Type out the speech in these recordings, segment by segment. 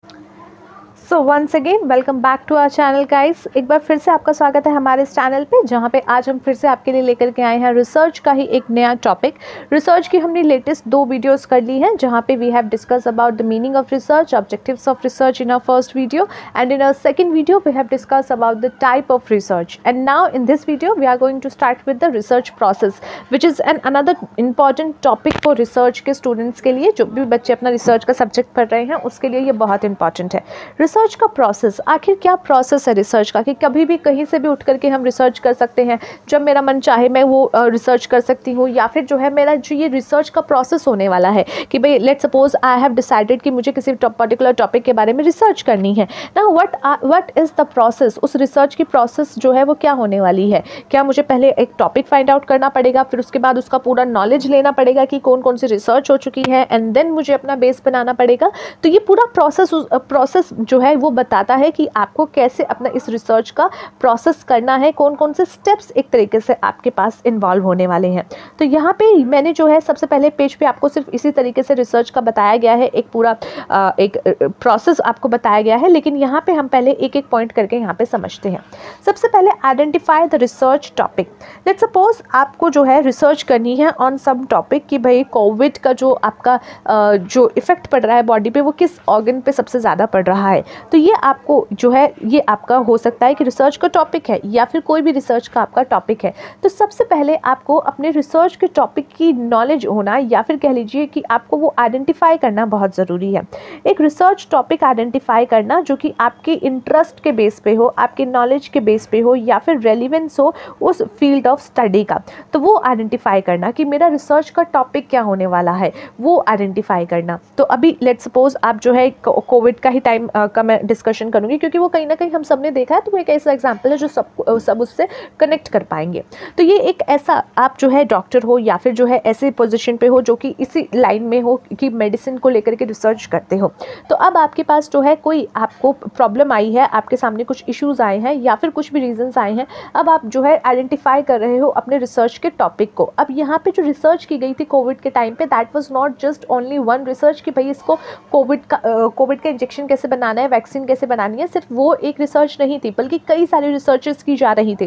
So once again welcome back to our channel guys. एक बार फिर से आपका स्वागत है हमारे इस चैनल पे, जहाँ पे आज हम फिर से आपके लिए लेकर के आए हैं रिसर्च का ही एक नया टॉपिक। रिसर्च की हमने लेटेस्ट 2 वीडियोस कर ली हैं, जहाँ पे we have discuss about the meaning of research, objectives of research in our first video, and in our second video we have discuss about the type of research. And now in this video we are going to start with the research process, which is an another important topic for research के students के लिए। जो भी बच्चे अपना research का subject पढ़ रहे हैं उसके लिए ये बहुत इंपॉर्टेंट है। रिसर्च का प्रोसेस, आखिर क्या प्रोसेस है रिसर्च का, कि कभी भी कहीं से भी उठ करके हम रिसर्च कर सकते हैं, जब मेरा मन चाहे मैं वो रिसर्च कर सकती हूँ, या फिर जो है मेरा जो ये रिसर्च का प्रोसेस होने वाला है कि भाई let's suppose I have decided कि मुझे किसी पर्टिकुलर टॉपिक के बारे में रिसर्च करनी है ना। व्हाट इज़ द प्रोसेस, उस रिसर्च की प्रोसेस जो है वो क्या होने वाली है। क्या मुझे पहले एक टॉपिक फाइंड आउट करना पड़ेगा, फिर उसके बाद उसका पूरा नॉलेज लेना पड़ेगा कि कौन कौन सी रिसर्च हो चुकी है, एंड देन मुझे अपना बेस बनाना पड़ेगा। तो ये पूरा प्रोसेस जो है वो बताता है कि आपको कैसे अपना इस रिसर्च का प्रोसेस करना है, कौन कौन से स्टेप्स एक तरीके से आपके पास इन्वॉल्व होने वाले हैं। तो यहाँ पे मैंने जो है सबसे पहले पेज पे आपको सिर्फ इसी तरीके से रिसर्च का बताया गया है, एक पूरा एक प्रोसेस आपको बताया गया है, लेकिन यहाँ पे हम पहले एक एक पॉइंट करके यहाँ पे समझते हैं। सबसे पहले identify the research topic. Let's suppose आपको जो है रिसर्च करनी है ऑन सम टॉपिक कि भाई कोविड का जो आपका जो इफेक्ट पड़ रहा है बॉडी पे, वो किस ऑर्गन पे सबसे ज़्यादा पड़ रहा है। तो ये आपको जो है ये आपका हो सकता है कि रिसर्च का टॉपिक है, या फिर कोई भी रिसर्च का आपका टॉपिक है। तो सबसे पहले आपको अपने रिसर्च के टॉपिक की नॉलेज होना, या फिर कह लीजिए कि आपको वो आइडेंटिफाई करना बहुत ज़रूरी है। एक रिसर्च टॉपिक आइडेंटिफाई करना जो कि आपके इंटरेस्ट के बेस पे हो, आपके नॉलेज के बेस पे हो, या फिर रेलिवेंस हो उस फील्ड ऑफ स्टडी का, तो वो आइडेंटिफाई करना कि मेरा रिसर्च का टॉपिक क्या होने वाला है, वो आइडेंटिफाई करना। तो अभी लेट्स सपोज आप जो है कोविड का ही टाइम का मैं डिस्कशन करूँगी, क्योंकि वो कहीं ना कहीं हम सब ने देखा है, तो वो एक ऐसा एग्जाम्पल है जो सब उससे कनेक्ट कर पाएंगे। तो ये एक ऐसा, आप जो है डॉक्टर हो या फिर जो है ऐसे पोजीशन पे हो जो कि इसी लाइन में हो कि मेडिसिन को लेकर के रिसर्च करते हो। तो अब आपके पास जो है कोई आपको प्रॉब्लम आई है, आपके सामने कुछ इश्यूज आए हैं, या फिर कुछ भी रीजंस आए हैं, अब आप जो है आइडेंटिफाई कर रहे हो अपने रिसर्च के टॉपिक को। अब यहाँ पे जो रिसर्च की गई थी कोविड के टाइम पे, that was not just only one research कि भाई इसको कोविड का इंजेक्शन कैसे बनाना है, वैक्सीन कैसे बनानी है, सिर्फ वो एक रिसर्च नहीं थी, बल्कि कई सारी रिसर्चेस की जा रही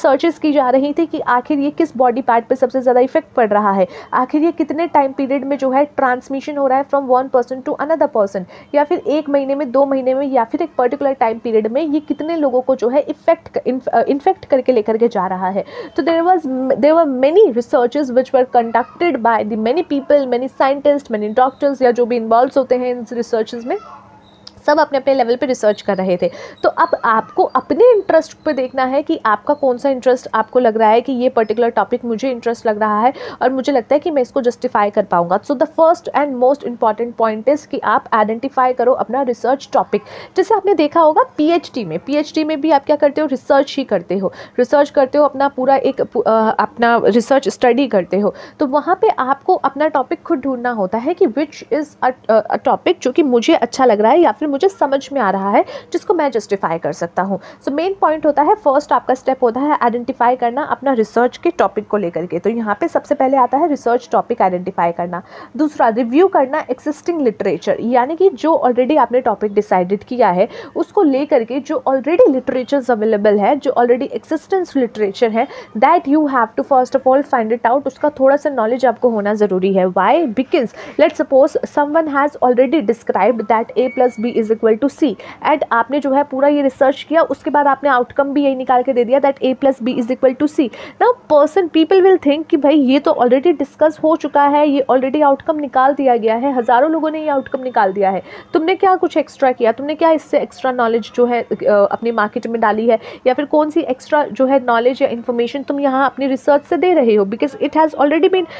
थी कि आखिर ये किस बॉडी पार्ट पे सबसे ज़्यादा इफेक्ट पड़ रहा है, आखिर ये कितने टाइम पीरियड में जो है ट्रांसमिशन हो रहा है from one person to another person, या फिर 1 महीने में, 2 महीने में, या फिर एक पर्टिकुलर टाइम पीरियड में ये कितने लोगों को जो है इन्फेक्ट करके लेकर के जा रहा है। तो there were many researches which were conducted by the many people, many scientist, many doctors, या जो भी इन्वॉल्व होते हैं इन रिसर्चेस में, सब अपने अपने लेवल पे रिसर्च कर रहे थे। तो अब आपको अपने इंटरेस्ट पे देखना है कि आपका कौन सा इंटरेस्ट आपको लग रहा है कि ये पर्टिकुलर टॉपिक मुझे इंटरेस्ट लग रहा है और मुझे लगता है कि मैं इसको जस्टिफाई कर पाऊंगा। So the first and most important point is कि आप आइडेंटिफाई करो अपना रिसर्च टॉपिक। जैसे आपने देखा होगा पीएचडी में भी आप क्या करते हो, रिसर्च ही करते हो, रिसर्च करते हो, अपना पूरा एक अपना रिसर्च स्टडी करते हो। तो वहाँ पर आपको अपना टॉपिक खुद ढूंढना होता है कि विच इज़ अ टॉपिक जो कि मुझे अच्छा लग रहा है या फिर मुझे समझ में आ रहा है, जिसको मैं जस्टिफाई कर सकता हूँ। सो मेन पॉइंट होता है, फर्स्ट आपका स्टेप होता है आइडेंटिफाई करना अपना रिसर्च के टॉपिक को लेकर के। तो यहाँ पे सबसे पहले आता है रिसर्च टॉपिक आइडेंटिफाई करना। दूसरा, रिव्यू करना एक्सिस्टिंग लिटरेचर, यानी कि जो ऑलरेडी आपने टॉपिक डिसाइडेड किया है उसको लेकर के जो ऑलरेडी लिटरेचर्स अवेलेबल है, जो ऑलरेडी एक्सिस्टेंस लिटरेचर है, that you have to first of all find it out. उसका थोड़ा सा नॉलेज आपको होना ज़रूरी है। Why? Because let's suppose someone has already described that A+B is equal to C, and आपने जो है पूरा ये रिसर्च किया, उसके बाद आपने आउटकम भी यही निकाल के दे दिया that A+B is equal to C। Now people will think कि भाई ये तो ऑलरेडी डिस्कस हो चुका है, ये ऑलरेडी आउटकम निकाल दिया गया है, हज़ारों लोगों ने ये आउटकम निकाल दिया है, तुमने क्या कुछ एक्स्ट्रा किया, तुमने क्या इससे एक्स्ट्रा नॉलेज जो है अपनी मार्केट में डाली है, या फिर कौन सी एक्स्ट्रा जो है नॉलेज या इन्फॉर्मेशन तुम यहाँ अपनी रिसर्च से दे रहे हो, because it has already been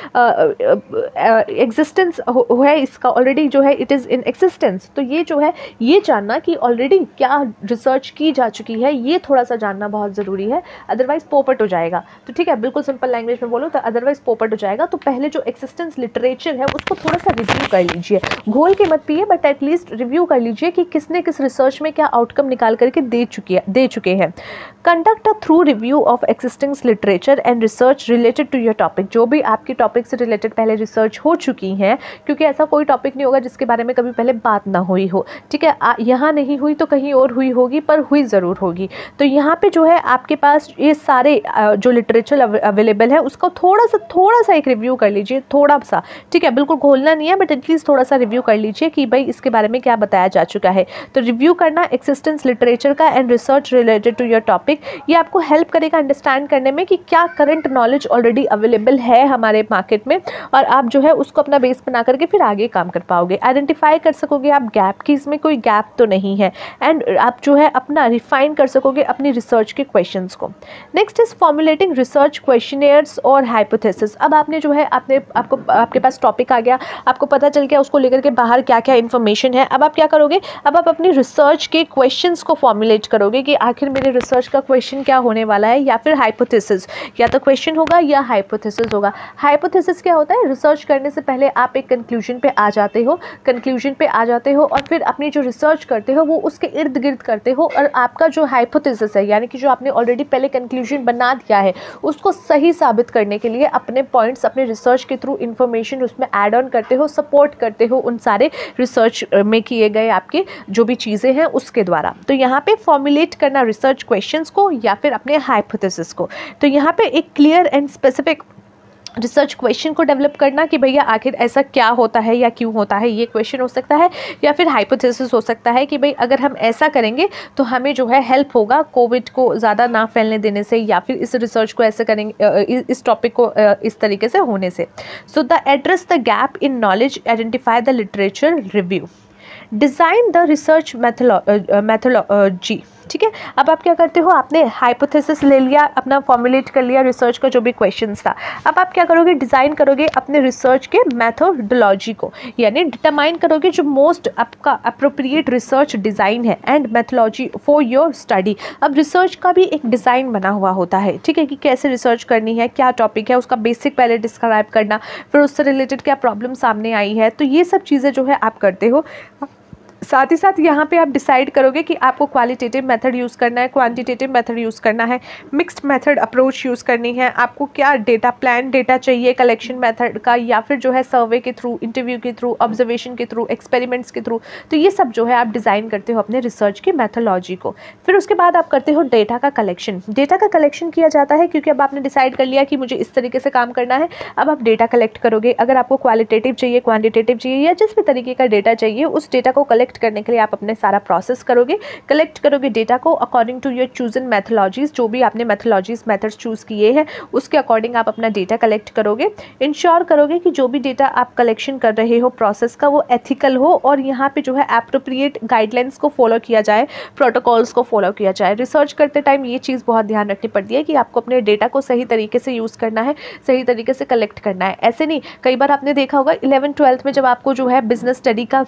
existence है इसका, ऑलरेडी जो है इट इज़ इन एक्सिस्टेंस। तो ये जो है ये जानना कि ऑलरेडी क्या रिसर्च की जा चुकी है, ये थोड़ा सा जानना बहुत ज़रूरी है, अदरवाइज पोपट हो जाएगा। तो ठीक है, बिल्कुल सिंपल लैंग्वेज में बोलो तो अदरवाइज पोपट हो जाएगा। तो पहले जो एक्सिस्टेंस लिटरेचर है उसको थोड़ा सा रिव्यू कर लीजिए, घोल के मत पिए, बट एटलीस्ट रिव्यू कर लीजिए कि किसने किस रिसर्च में क्या आउटकम निकाल करके दे चुके हैं। Conduct a through review of existing literature and research related to your topic. जो भी आपके टॉपिक से रिलेटेड पहले रिसर्च हो चुकी हैं, क्योंकि ऐसा कोई टॉपिक नहीं होगा जिसके बारे में कभी पहले बात ना हुई हो, ठीक ठीक है, यहाँ नहीं हुई तो कहीं और हुई होगी, पर हुई ज़रूर होगी। तो यहाँ पे जो है आपके पास ये सारे जो लिटरेचर अवेलेबल है उसका थोड़ा सा एक रिव्यू कर लीजिए, थोड़ा सा, ठीक है, बिल्कुल खोलना नहीं है, बट एटलीस्ट थोड़ा सा रिव्यू कर लीजिए कि भाई इसके बारे में क्या बताया जा चुका है। तो रिव्यू करना एक्सिस्टेंस लिटरेचर का and research related to your topic, ये आपको हेल्प करेगा अंडरस्टैंड करने में कि क्या करंट नॉलेज ऑलरेडी अवेलेबल है हमारे मार्केट में, और आप जो है उसको अपना बेस बना करके फिर आगे काम कर पाओगे। आइडेंटिफाई कर सकोगे आप गैप की, इसमें कोई गैप तो नहीं है, एंड आप जो है अपना रिफाइन कर सकोगे अपनी रिसर्च के क्वेश्चंस को। Next is formulating research questionnaires और हाइपोथेसिस। अब आपने जो है आपके पास टॉपिक आ गया, आपको पता चल गया उसको लेकर के बाहर क्या क्या इन्फॉर्मेशन है। अब आप क्या करोगे, अब आप अपनी रिसर्च के क्वेश्चंस को फॉर्मुलेट करोगे कि आखिर मेरे रिसर्च का क्वेश्चन क्या होने वाला है, या फिर हाइपोथेसिस, या तो क्वेश्चन होगा या हाइपोथेसिस होगा। हाइपोथेसिस क्या होता है, रिसर्च करने से पहले आप एक कंक्लूजन पे आ जाते हो और फिर अपनी जो रिसर्च करते हो वो उसके इर्द गिर्द करते हो, और आपका जो हाइपोथेसिस है, यानी कि जो आपने ऑलरेडी पहले कंक्लूजन बना दिया है, उसको सही साबित करने के लिए अपने पॉइंट्स अपने रिसर्च के थ्रू इंफॉर्मेशन उसमें ऐड ऑन करते हो, सपोर्ट करते हो उन सारे रिसर्च में किए गए आपके जो भी चीज़ें हैं उसके द्वारा। तो यहाँ पे फॉर्मुलेट करना रिसर्च क्वेश्चंस को या फिर अपने हाइपोथेसिस को। तो यहाँ पे एक clear and specific research question को डेवलप करना कि भैया आखिर ऐसा क्या होता है या क्यों होता है, ये क्वेश्चन हो सकता है, या फिर हाइपोथेसिस हो सकता है कि भाई अगर हम ऐसा करेंगे तो हमें जो है हेल्प होगा कोविड को ज़्यादा ना फैलने देने से, या फिर इस रिसर्च को ऐसे करेंगे, इस टॉपिक को इस तरीके से होने से। So the address the gap in knowledge, identify the literature, review, design the research methodology. ठीक है, अब आप क्या करते हो, आपने हाइपोथेसिस ले लिया, अपना फॉर्मुलेट कर लिया रिसर्च का जो भी क्वेश्चंस था। अब आप क्या करोगे, डिज़ाइन करोगे अपने रिसर्च के मैथोडोलॉजी को, यानी डिटरमाइन करोगे जो मोस्ट आपका अप्रोप्रिएट रिसर्च डिज़ाइन है and methodology for your study. अब रिसर्च का भी एक डिज़ाइन बना हुआ होता है, ठीक है, कि कैसे रिसर्च करनी है, क्या टॉपिक है, उसका बेसिक पहले डिस्क्राइब करना, फिर उससे रिलेटेड क्या प्रॉब्लम सामने आई है। तो ये सब चीज़ें जो है आप करते हो। साथ ही साथ यहाँ पे आप डिसाइड करोगे कि आपको क्वालिटेटिव मेथड यूज़ करना है, क्वांटिटेटिव मेथड यूज़ करना है, मिक्स्ड मेथड अप्रोच यूज़ करनी है, आपको क्या डेटा प्लान डेटा चाहिए कलेक्शन मेथड का, या फिर जो है सर्वे के थ्रू, इंटरव्यू के थ्रू, ऑब्जर्वेशन के थ्रू, एक्सपेरिमेंट्स के थ्रू। तो ये सब जो है आप डिज़ाइन करते हो अपने रिसर्च की मैथोलॉजी को। फिर उसके बाद आप करते हो डेटा का कलेक्शन। डेटा का कलेक्शन किया जाता है क्योंकि अब आपने डिसाइड कर लिया कि मुझे इस तरीके से काम करना है। अब आप डेटा कलेक्ट करोगे, अगर आपको क्वालिटेटिव चाहिए, क्वान्टिटेटिव चाहिए, या जिस भी तरीके का डेटा चाहिए, उस डेटा को कलेक्ट करने के लिए आप अपने सारा प्रोसेस करोगे, कलेक्ट करोगे डेटा को according to your chosen methodologies, जो भी आपने मैथोलॉजीज मेथड्स चूज किए हैं उसके अकॉर्डिंग आप अपना डेटा कलेक्ट करोगे। इंश्योर करोगे कि जो भी डेटा आप कलेक्शन कर रहे हो प्रोसेस का वो एथिकल हो, और यहाँ पे जो है एप्रोप्रिएट गाइडलाइंस को फॉलो किया जाए, प्रोटोकॉल्स को फॉलो किया जाए। रिसर्च करते टाइम ये चीज़ बहुत ध्यान रखनी पड़ती है कि आपको अपने डेटा को सही तरीके से यूज़ करना है, सही तरीके से कलेक्ट करना है। ऐसे नहीं, कई बार आपने देखा होगा 11th-12th में जब आपको जो है बिजनेस स्टडी का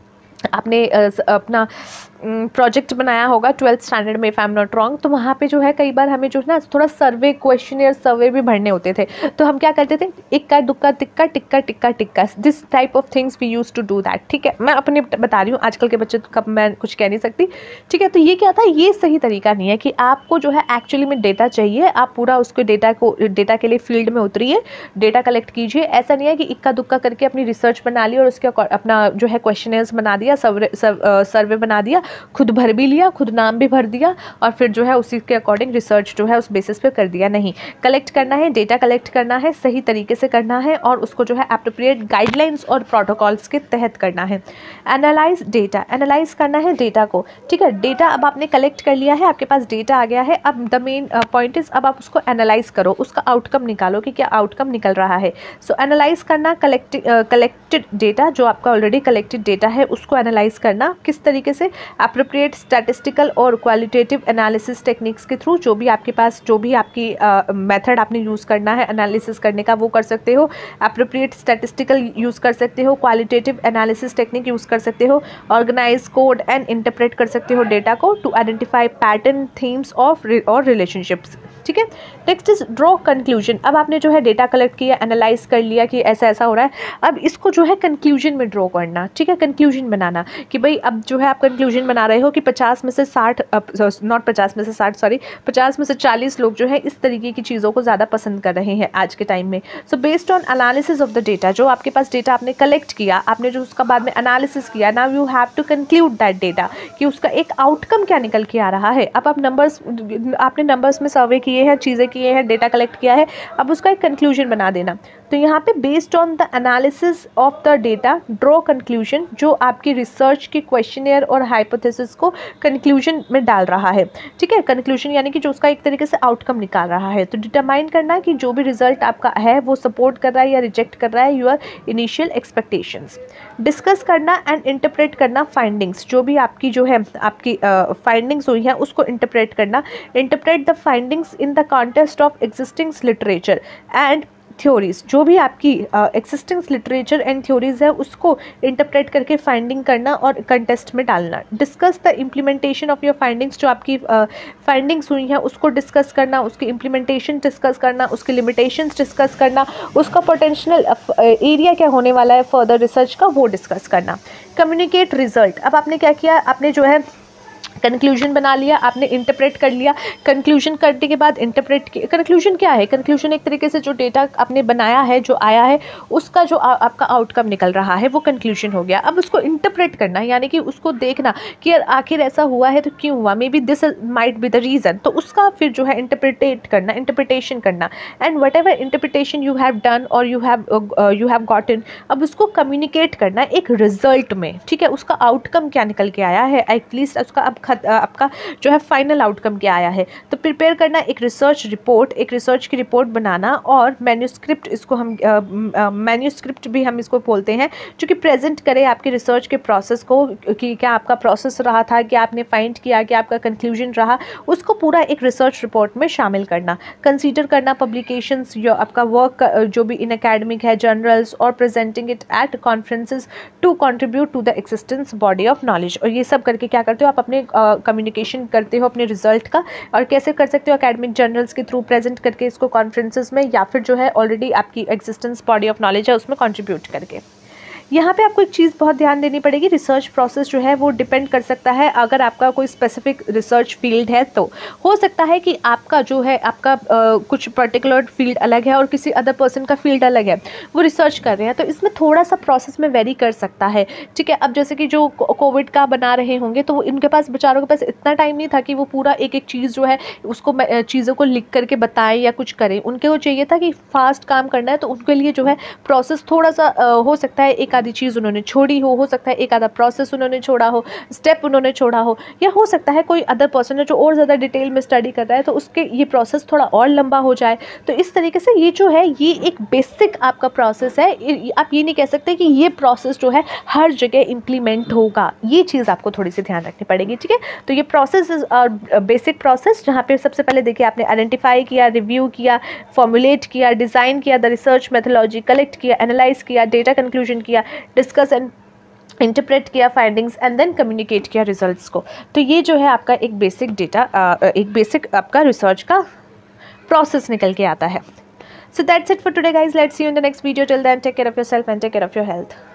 आपने अपना प्रोजेक्ट बनाया होगा 12th स्टैंडर्ड में, if I am not wrong, तो वहाँ पे जो है कई बार हमें जो है ना थोड़ा सर्वे क्वेश्चनियर सर्वे भी भरने होते थे। तो हम क्या करते थे, इक्का दुक्का तिक्का टिक्का टिक्का टिक्का, this type of things we use to do that. ठीक है, मैं अपने बता रही हूँ, आजकल के बच्चे कब मैं कुछ कह नहीं सकती। ठीक है, तो ये क्या था, ये सही तरीका नहीं है कि आपको जो है एक्चुअली में डेटा चाहिए, आप पूरा उसको डेटा के लिए फील्ड में उतरिए, डेटा कलेक्ट कीजिए। ऐसा नहीं है कि इक्का दुक्का करके अपनी रिसर्च बना ली और उसके अपना जो है क्वेश्चनियर्स बना दिया, सर्वे बना दिया, खुद भर भी लिया, खुद नाम भी भर दिया, और फिर जो है उसी के अकॉर्डिंग रिसर्च जो है उस बेसिस पे कर दिया। नहीं, कलेक्ट करना है, डेटा कलेक्ट करना है, सही तरीके से करना है, और उसको जो है एप्रोप्रिएट गाइडलाइंस और प्रोटोकॉल्स के तहत करना है। एनालाइज डेटा, एनालाइज करना है डेटा को। ठीक है, डेटा अब आपने कलेक्ट कर लिया है, आपके पास डेटा आ गया है। अब द मेन पॉइंट इज, अब आप उसको एनालाइज करो, उसका आउटकम निकालो कि क्या आउटकम निकल रहा है। सो एनालाइज करना, कलेक्टेड डेटा, जो आपका ऑलरेडी कलेक्टेड डेटा है उसको एनालाइज करना, किस तरीके से, एप्रोप्रिएट स्टैटिस्टिकल और क्वालिटेटिव एनालिसिस टेक्निक्स के थ्रू, जो भी आपके पास जो भी आपकी मेथड आपने यूज़ करना है एनालिसिस करने का वो कर सकते हो। एप्रोप्रिएट स्टैटिस्टिकल यूज़ कर सकते हो, क्वालिटेटिव एनालिसिस टेक्निक यूज़ कर सकते हो, ऑर्गेनाइज, कोड एंड इंटरप्रेट कर सकते हो डेटा को to identify pattern, themes of और रिलेशनशिप्स। ठीक है। Next is draw conclusion. अब आपने जो है डेटा कलेक्ट किया, एनालाइज कर लिया कि ऐसा ऐसा हो रहा है, अब इसको जो है कंक्लूजन में ड्रॉ करना, ठीक है, कंक्लूजन बनाना कि भाई अब जो है आप कंक्लूजन बना रहे हो कि 50 में से 60 नॉट 50 में से 60 सॉरी 50 में से 40 लोग जो है इस तरीके की चीज़ों को ज़्यादा पसंद कर रहे हैं आज के टाइम में। So based on analysis of the data, जो आपके पास डेटा आपने कलेक्ट किया, आपने जो उसका बाद में एनालिसिस किया, now you have to conclude that data कि उसका एक आउटकम क्या निकल के आ रहा है। अब आप नंबर्स, आपने नंबर्स में सर्वे किए हैं, चीज़ें किए हैं, डेटा कलेक्ट किया है, अब उसका एक कंक्लूजन बना देना। तो यहाँ पे based on the analysis of the data draw conclusion, जो आपकी रिसर्च के क्वेश्चनियर और हाइपोथेसिस को कंक्लूजन में डाल रहा है, ठीक है। कंक्लूजन यानी कि जो उसका एक तरीके से आउटकम निकाल रहा है। तो डिटरमाइन करना कि जो भी रिजल्ट आपका है वो सपोर्ट कर रहा है या रिजेक्ट कर रहा है यूर इनिशियल एक्सपेक्टेशंस। डिस्कस करना एंड इंटरप्रेट करना फाइंडिंग्स, जो भी आपकी जो है आपकी फाइंडिंग्स हुई है उसको इंटरप्रेट करना। Interpret the findings in the context of existing literature and theories, जो भी आपकी एक्सिस्टिंग लिटरेचर एंड थ्योरीज है उसको इंटरप्रेट करके फाइंडिंग करना और कंटेस्ट में डालना। Discuss the implementation of your findings, जो आपकी फाइंडिंग्स हुई हैं उसको डिस्कस करना, उसकी इम्प्लीमेंटेशन डिस्कस करना, उसकी लिमिटेशंस डिस्कस करना, उसका पोटेंशियल एरिया क्या होने वाला है फर्दर रिसर्च का वो डिस्कस करना। कम्युनिकेट रिजल्ट, अब आपने क्या किया, आपने जो है कंक्लूजन बना लिया, आपने इंटरप्रेट कर लिया, कंक्लूजन करने के बाद इंटरप्रेट किया। कंक्लूजन क्या है? कंक्लूजन एक तरीके से जो डेटा आपने बनाया है, जो आया है, उसका जो आपका आउटकम निकल रहा है वो कंक्लूजन हो गया। अब उसको इंटरप्रेट करना, यानी कि उसको देखना कि यार आखिर ऐसा हुआ है तो क्यों हुआ, maybe this might be the reason. तो उसका फिर जो है इंटरप्रिटेट करना, इंटरप्रिटेशन करना, and whatever interpretation you have done और यू हैव गॉटन, अब उसको कम्युनिकेट करना एक रिजल्ट में, ठीक है। उसका आउटकम क्या निकल के आया है, एटलीस्ट उसका अब आपका जो है फाइनल आउटकम क्या आया है। तो प्रिपेयर करना एक रिसर्च रिपोर्ट, एक रिसर्च की रिपोर्ट बनाना, और मैन्यूस्क्रिप्ट, इसको हम मैन्यूस्क्रिप्ट भी हम इसको बोलते हैं, जो कि प्रेजेंट करे आपके रिसर्च के प्रोसेस को, कि क्या आपका प्रोसेस रहा था, क्या आपने फाइंड किया, क्या आपका कंक्लूजन रहा, उसको पूरा एक रिसर्च रिपोर्ट में शामिल करना। कंसीडर करना पब्लिकेशंस, जो आपका वर्क जो भी इन एकेडमिक है, जर्नल्स, और presenting it at conferences to contribute to the existence body of knowledge. और ये सब करके क्या करते हो आप, अपने कम्युनिकेशन करते हो अपने रिजल्ट का। और कैसे कर सकते हो, एकेडमिक जर्नल्स के थ्रू प्रेजेंट करके इसको कॉन्फ्रेंसेस में, या फिर जो है ऑलरेडी आपकी एग्जिस्टेंस बॉडी ऑफ नॉलेज है उसमें कंट्रीब्यूट करके। यहाँ पे आपको एक चीज़ बहुत ध्यान देनी पड़ेगी, रिसर्च प्रोसेस जो है वो डिपेंड कर सकता है। अगर आपका कोई स्पेसिफिक रिसर्च फील्ड है तो हो सकता है कि आपका जो है आपका कुछ पर्टिकुलर फील्ड अलग है और किसी अदर पर्सन का फील्ड अलग है, वो रिसर्च कर रहे हैं, तो इसमें थोड़ा सा प्रोसेस में वेरी कर सकता है, ठीक है। अब जैसे कि जो कोविड का बना रहे होंगे तो इनके पास, बेचारों के पास इतना टाइम नहीं था कि वो पूरा एक एक चीज़ जो है उसको चीज़ों को लिख करके बताएं या कुछ करें। उनके वो चाहिए था कि फास्ट काम करना है, तो उनके लिए जो है प्रोसेस थोड़ा सा हो सकता है एक आधी चीज़ उन्होंने छोड़ी हो सकता है एक आधा प्रोसेस उन्होंने छोड़ा हो, स्टेप उन्होंने छोड़ा हो, या हो सकता है कोई अदर पर्सन है जो और ज़्यादा डिटेल में स्टडी कर रहा है तो उसके ये प्रोसेस थोड़ा और लंबा हो जाए। तो इस तरीके से ये जो है ये एक बेसिक आपका प्रोसेस है। आप ये नहीं कह सकते कि ये प्रोसेस जो है हर जगह इम्प्लीमेंट होगा, ये चीज़ आपको थोड़ी सी ध्यान रखनी पड़ेगी, ठीक है। तो ये प्रोसेस इज बेसिक प्रोसेस, जहाँ पे सबसे पहले देखिए आपने आइडेंटिफाई किया, रिव्यू किया, फॉर्मुलेट किया, डिज़ाइन किया, द रिसर्च मेथोलॉजी कलेक्ट किया, एनालाइज किया, डेटा कंक्लूजन किया, डिस्कस एंड इंटरप्रेट किया फाइंडिंग्स, एंड देन कम्युनिकेट किया रिजल्ट्स को। तो ये जो है आपका एक बेसिक डेटा, एक बेसिक आपका रिसर्च का प्रोसेस निकल के आता है। So that's it for today guys, let's see you in the next video. Till then take care of yourself and take care of your health.